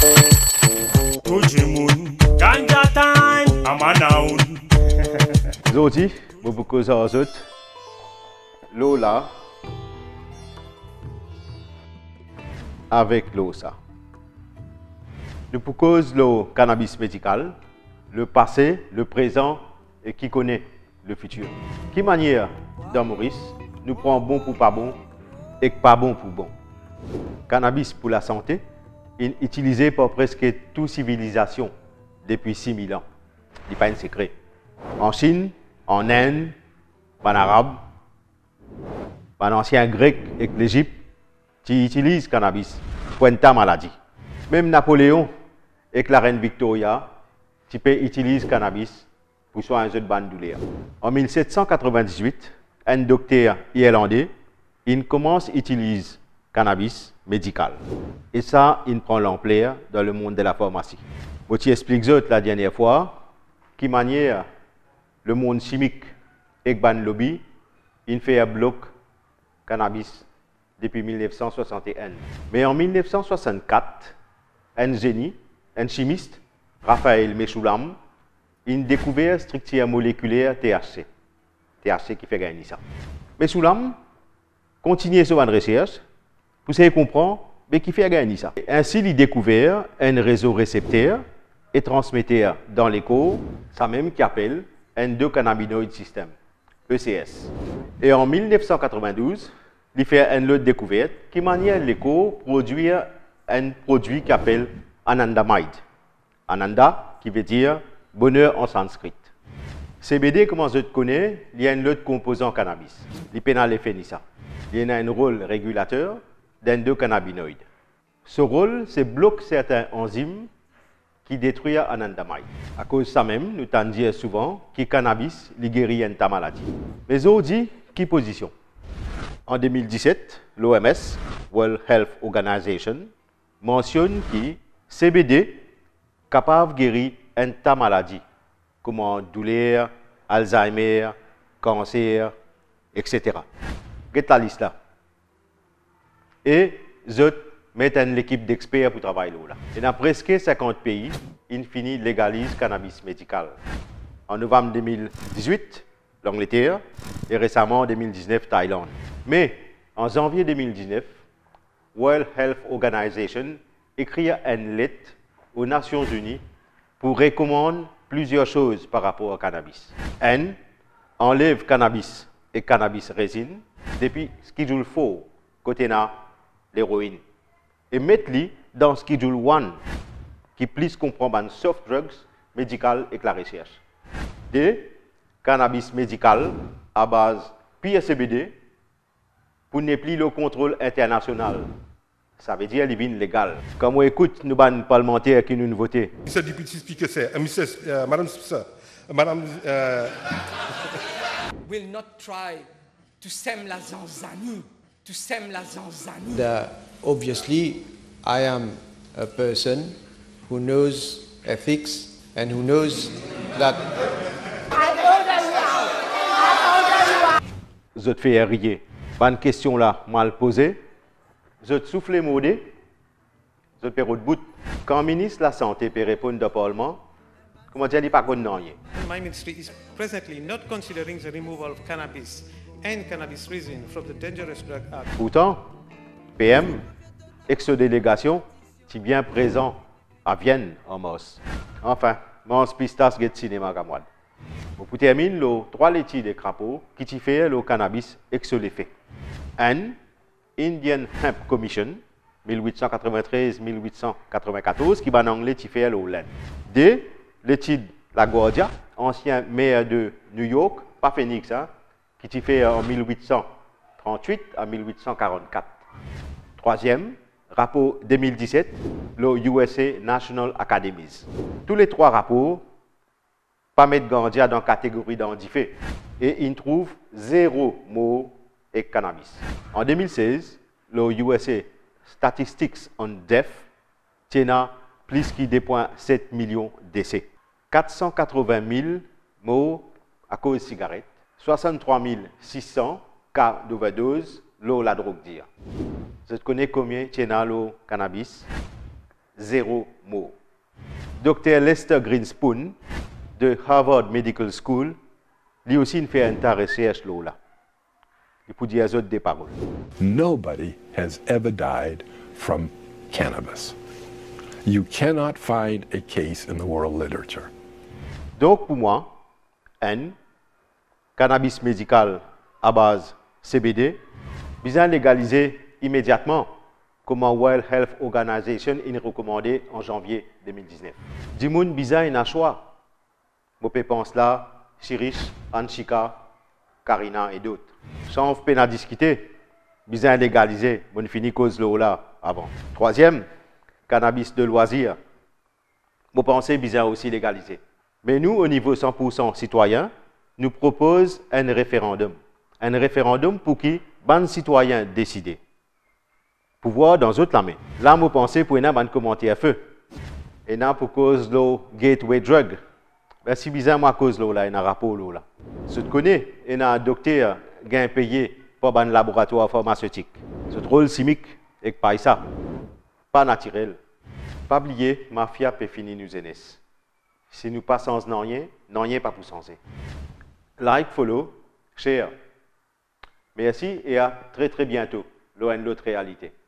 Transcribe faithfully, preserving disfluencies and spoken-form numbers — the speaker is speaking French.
Ganja time, I'm a noun. Aujourd'hui, je vous cause à vous l'eau là avec l'eau ça. Nous vous cause le cannabis médical, le passé, le présent et qui connaît le futur. Qui manière dans Maurice, nous prend bon pour pas bon et pas bon pour bon. Cannabis pour la santé, il est utilisé par presque toute civilisation depuis six mille ans. Ce n'est pas un secret. En Chine, en Inde, en Arabe, en ancien grec et l'Égypte, qui utilisent cannabis pour une maladie. Même Napoléon et la reine Victoria, qui utilisent cannabis pour soigner un de douleur. En mille sept cent quatre-vingt-dix-huit, un docteur irlandais, il commence à utiliser cannabis médical. Et ça, il prend l'ampleur dans le monde de la pharmacie. Je t'explique la dernière fois, qui manière le monde chimique et le lobby, il fait un bloc cannabis depuis mille neuf cent soixante et un. Mais en mille neuf cent soixante-quatre, un génie, un chimiste, Raphaël Mechoulam, il a découvert la structure moléculaire T H C. T H C qui fait gagner ça. Mechoulam continue sur une recherche pour essayer de comprendre mais qui fait gagner ça. Ainsi, il a découvert un réseau récepteur et transmetteur dans l'écho, ça même qui appelle endocannabinoid system, E C S. Et en mille neuf cent quatre-vingt-douze, il fait une autre découverte qui manière l'écho produire un produit qui appelle anandamide. Ananda qui veut dire bonheur en sanskrit. C B D, comment je te connais, il y a un autre composant cannabis. Il pénal et ça. Il y a un rôle régulateur d'endocannabinoïdes. Ce rôle, c'est bloquer certains enzymes qui détruisent anandamide. À cause de ça même, nous t'en disons souvent que cannabis il guérit une maladie. Mais aujourd'hui, qui position? En deux mille dix-sept, l'O M S, World Health Organization, mentionne que C B D est capable de guérir une maladie, comme douleur, Alzheimer, cancer, et cetera. Get la liste là. Et je mets une équipe d'experts pour travailler là. Et dans presque cinquante pays, il finit légalise cannabis médical. En novembre deux mille dix-huit, l'Angleterre, et récemment en deux mille dix-neuf, Thaïlande. Mais en janvier deux mille dix-neuf, World Health Organization écrit une lettre aux Nations Unies pour recommander plusieurs choses par rapport au cannabis. Un, enlève cannabis et cannabis résine depuis Schedule quatre, côté l'héroïne. Et mettre-les dans Schedule un, qui plus comprend les soft drugs médicales et la recherche. Deux, cannabis médical à base P S C B D pour ne plus le contrôle international. Ça veut dire qu'il est légal. Quand on écoute nos parlementaires qui nous votent. Monsieur le député Speaker, c'est Monsieur, uh, Madame Speaker, Madame. Uh... Will not try to stem la zanzanie, to stem la zanzanie. The, obviously, I am a person who knows ethics and who knows that. Je te fais rire. Bonne question là, mal posée. Je te souffle modé. Je te fais de bout. Quand le ministre de la Santé peut répondre au Parlement, comment dire, il n'est pas connu. My ministry is presently not considering the removal of cannabis and cannabis resin from the Dangerous Drug Act. Pourtant, P M, ex-délégation, est bien présent à Vienne en mars. Enfin, mon pistas get cinéma gamouad. Pour terminer, les trois laitiers de crapaud qui t'y fait le cannabis ex-l'effet. Un, Indian Hemp Commission, mille huit cent quatre-vingt-treize à mille huit cent quatre-vingt-quatorze, qui en anglais t'y fait le laine. Deux, l'étude LaGuardia, ancien maire de New York, pas Phoenix, hein, qui t'y fait en mille huit cent trente-huit à mille huit cent quarante-quatre. Troisième, rapport deux mille dix-sept, le U S A National Academies. Tous les trois rapports pas mettre Gandia dans la catégorie d'handifé et ils trouvent zéro mot et cannabis. En deux mille seize, le U S A Statistics on Death tient plus que deux virgule sept millions de décès. quatre cent quatre-vingt mille morts à cause de cigarettes, soixante-trois mille six cents cas d'overdose, l'eau la drogue dire. Vous connaissez combien tient le cannabis? zéro mot. Docteur Lester Greenspoon de Harvard Medical School, lui aussi il fait une recherche là. Il peut dire des paroles. Nobody has ever died from cannabis. You cannot find a case in the world literature. Donc pour moi, un cannabis médical à base C B D, bien légalisé immédiatement, comme World Health Organization a recommandé en janvier deux mille dix-neuf. Du monde bizarre il a choix. Je pense là, Chirish, Anchika, Karina et d'autres. Sans peine à discuter, bizarre légalisé, bon fini cause là avant. Troisième, cannabis de loisir. Je pense bizarre aussi légalisé. Mais nous, au niveau cent pour cent citoyen, nous proposons un référendum. Un référendum pour qui, ban citoyen décider. Pouvoir dans autres la main. Là, je pense pour une commenter à feu. Et là, pour cause de gateway drug. Ben, si bizarre, moi, cause de là, il y a un rapport là. Ce que tu connais, il y a un docteur qui a payé pour un laboratoire pharmaceutique. C'est trop chimique et pas ça. Pas naturel. Pas oublier, mafia peut finir nous aider. Si nous pas sans rien, rien pas pour senser. Like, follow, share. Merci et à très très bientôt. L'autre réalité.